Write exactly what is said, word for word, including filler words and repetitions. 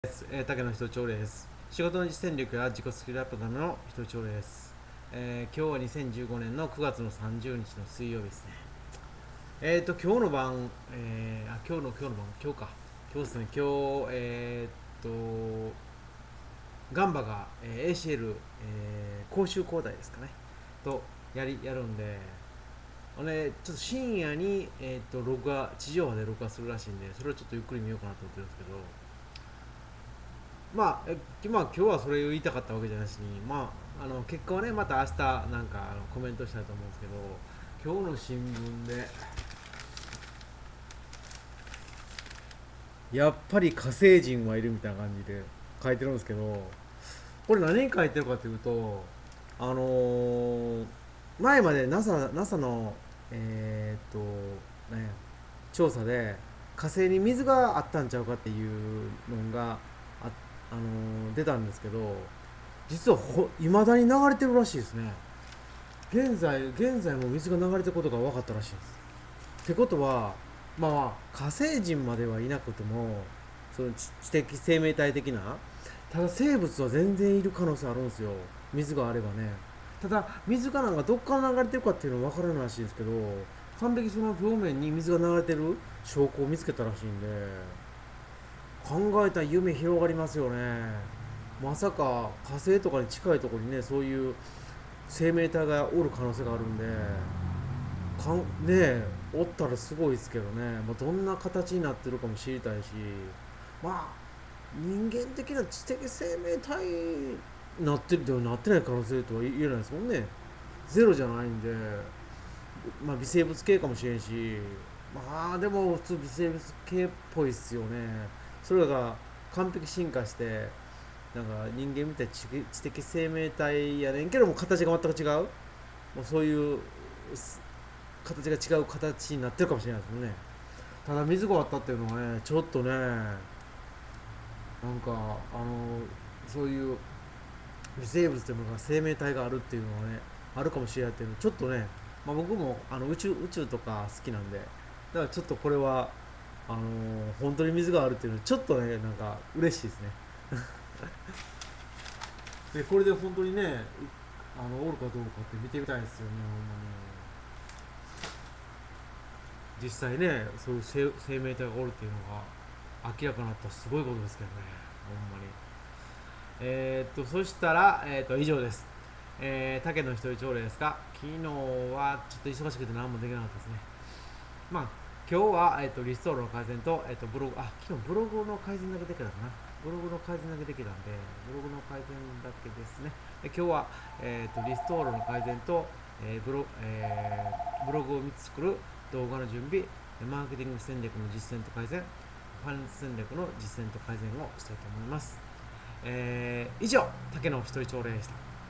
です。えー、竹野人朝礼です。仕事の実践力や自己スキルアップのための人朝礼です。えー、今日はにせんじゅうごねんのくがつのさんじゅうにちの水曜日ですね。えーと、今日の晩、えー、あ、今日の今日の晩、今日か。今日ですね、今日、えーっと、ガンバが、えー エーシーエル、えー、公衆交代ですかね。と、やり、やるんで、あれ、ちょっと深夜に、えーっと、録画、地上波で録画するらしいんで、それをちょっとゆっくり見ようかなと思ってるんですけど、まあ、えまあ、今日はそれを言いたかったわけじゃなしに、まあ、あの結果はね、また明日なんかあのコメントしたいと思うんですけど、今日の新聞で、やっぱり火星人はいるみたいな感じで書いてるんですけど、これ何書いてるかというと、あのー前まで NASA, NASA の、えーっと、ね、調査で火星に水があったんちゃうかっていうのがあ、あのー出たんですけど、実はいまだに流れてるらしいですね。現在現在も水が流れてることが分かったらしいです。ってことは、まあ、まあ火星人まではいなくても、その知的生命体的な、ただ生物は全然いる可能性あるんですよ。水があればね。ただ水がなんかどっから流れてるかっていうのは分からないらしいんですけど、完璧その表面に水が流れてる証拠を見つけたらしいんで、考えたら夢広がりますよね。まさか火星とかに近いところにね、そういう生命体がおる可能性があるんで、かんねえおったらすごいですけどね、まあ、どんな形になってるかも知りたいし、まあ人間的な知的生命体になってるではなってない可能性とは言えないですもんね。ゼロじゃないんで、まあ、微生物系かもしれんし、まあでも普通微生物系っぽいっすよね。それが完璧進化して、なんか人間みたいに知知的生命体やねんけども、形が全く違う、もうそういう形が違う形になってるかもしれないですもんね。ただ水があったっていうのはね、ちょっとね、なんかあのそういう微生物というのが生命体があるっていうのはね、あるかもしれないっていうのちょっとね、まあ、僕もあの宇宙宇宙とか好きなんで、だからちょっとこれはあの本当に水があるっていうのはちょっとね、なんか嬉しいですね。でこれで本当にね、あのおるかどうかって見てみたいですよね、ほんまに。実際ね、そういう生生命体がおるっていうのが明らかになったらすごいことですけどね、ほんまに。えー、っとそしたら、えー、っと以上です。えー、竹の一人朝礼ですが、昨日はちょっと忙しくて何もできなかったですね。まあ今日は、えー、っとリストールの改善と、えー、っとブログ、あ、昨日ブログの改善だけできたかな。ブログの改善だけできたんで、ブログの改善だけですね。で今日は、えー、っとリストールの改善と、えーブロえーブログをみっつ作る動画の準備、マーケティング戦略の実践と改善、ファイナンス戦略の実践と改善をしたいと思います。えー以上、竹野一人朝礼でした。